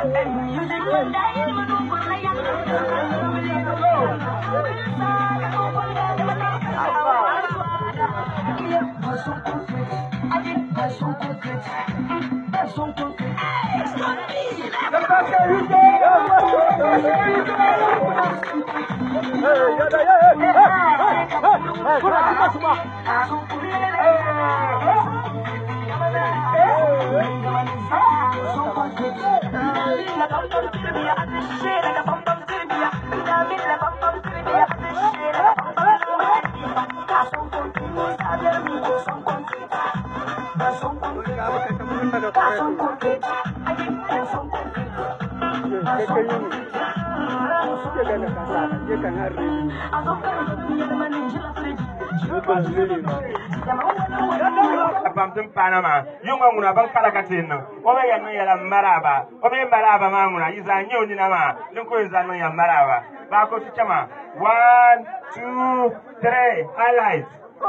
Pamtum Panama, you mamuna Bankalakatin, Omega Noya Maraba, Omega Maraba Mamuna, is a new Dinama, Lukuizanoya Maraba, Bako Chama, 1, 2, 3, highlights.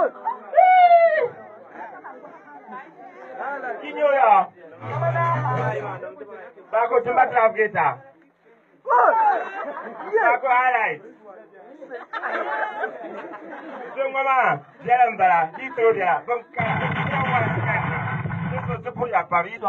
Kinyoya Bako Tumatra Geta Bako highlights. Mama, Jalambara, Itoria, Banka, this was the Puya Parido.